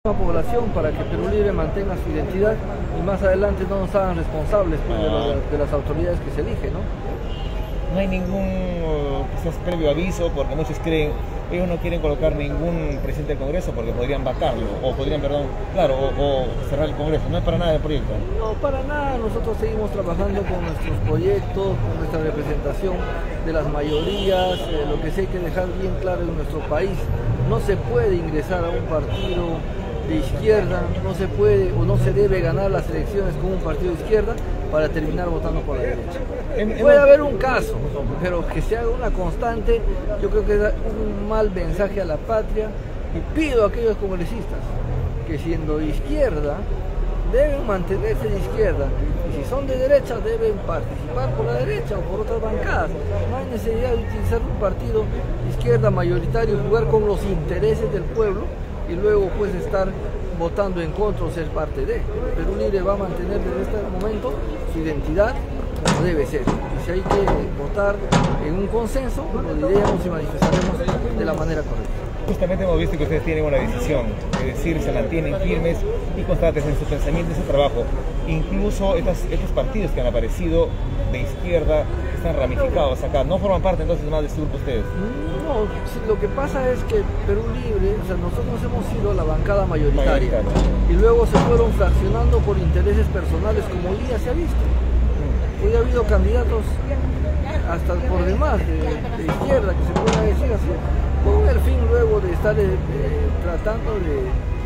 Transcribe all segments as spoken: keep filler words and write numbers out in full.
La población para que Perú Libre mantenga su identidad y más adelante no nos hagan responsables pues, de, lo, de las autoridades que se eligen, ¿no? No hay ningún uh, quizás previo aviso, porque muchos creen, ellos no quieren colocar ningún presidente del Congreso porque podrían vacarlo, o podrían, perdón, claro, o, o cerrar el Congreso. No es para nada el proyecto. No, para nada. Nosotros seguimos trabajando con nuestros proyectos, con nuestra representación de las mayorías. Eh, lo que sí hay que dejar bien claro en nuestro país, no se puede ingresar a un partido de izquierda, no se puede o no se debe ganar las elecciones con un partido de izquierda para terminar votando por la derecha. Puede haber un caso, pero que se haga una constante, yo creo que es un mal mensaje a la patria, y pido a aquellos congresistas que siendo de izquierda deben mantenerse de izquierda, y si son de derecha deben participar por la derecha o por otras bancadas. No hay necesidad de utilizar un partido de izquierda mayoritario y jugar con los intereses del pueblo y luego pues estar votando en contra o ser parte de. Perú Libre va a mantener desde este momento su identidad como debe ser. Y si hay que votar en un consenso, lo diremos y manifestaremos de la manera correcta. Justamente hemos visto que ustedes tienen una decisión, es decir, se mantienen firmes y constantes en su pensamiento y su trabajo. Incluso estos, estos partidos que han aparecido de izquierda están ramificados acá, ¿no forman parte entonces más de este grupo ustedes? No, lo que pasa es que Perú Libre, o sea, nosotros hemos sido la bancada mayoritaria, mayoritaria. Y luego se fueron fraccionando por intereses personales, como hoy día se ha visto. Hoy ha habido candidatos hasta por demás de, de izquierda, que se pueda decir así, con el fin luego de estar eh, tratando de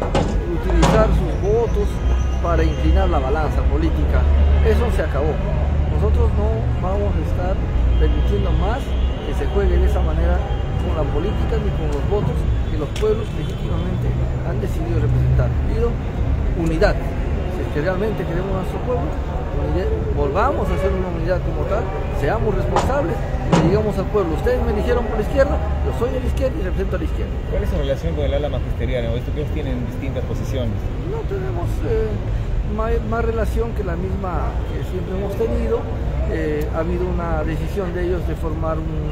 utilizar sus votos para inclinar la balanza política. Eso se acabó. Nosotros no vamos a estar permitiendo más que se juegue de esa manera con la política ni con los votos que los pueblos legítimamente han decidido representar. Pido unidad. Si es que realmente queremos a nuestro pueblo, unidad, volvamos a hacer una unidad como tal, seamos responsables y le digamos al pueblo, ustedes me eligieron por la izquierda, yo soy de la izquierda y represento a la izquierda. ¿Cuál es su relación con el ala magisterial? He visto que ellos tienen distintas posiciones. No tenemos eh, más, más relación que la misma que siempre hemos tenido. Eh, ha habido una decisión de ellos de formar un,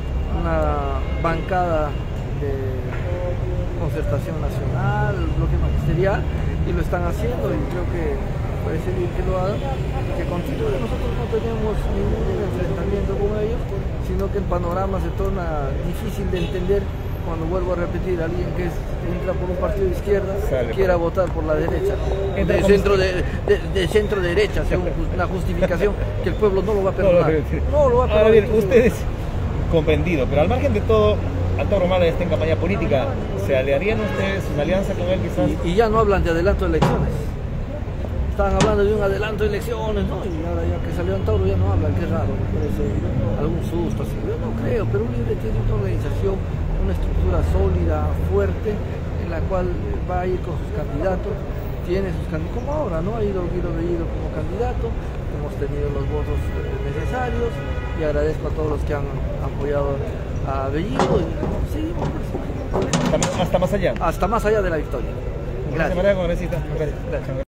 una bancada de concertación nacional, el bloque magisterial, y lo están haciendo, y creo que parece bien que lo hagan, que continúe. Nosotros no tenemos ningún enfrentamiento con ellos, sino que el panorama se torna difícil de entender cuando, vuelvo a repetir, alguien que es, entra por un partido de izquierda Sale, quiera por... votar por la derecha, de centro, de, de, de centro derecha, según una justificación que el pueblo no lo va a perdonar. No, no lo va a perdonar. Ahora bien, ustedes, comprendido, pero al margen de todo, Antauro Humala está en campaña política, ¿se aliarían ustedes una alianza con él quizás? Y, y ya no hablan de adelanto de elecciones. Estaban hablando de un adelanto de elecciones, ¿no? Y ahora ya que salió Antauro ya no hablan, qué raro, me parece algún susto así. Yo no creo, Perú Libre tiene una organización, una estructura sólida, fuerte, en la cual va a ir con sus candidatos, tiene sus candidatos, como ahora, ¿no? Ha ido Guido Bellido como candidato, hemos tenido los votos necesarios y agradezco a todos los que han apoyado a Bellido y seguimos hasta, hasta más allá. Hasta más allá de la victoria. Gracias. Gracias. Gracias.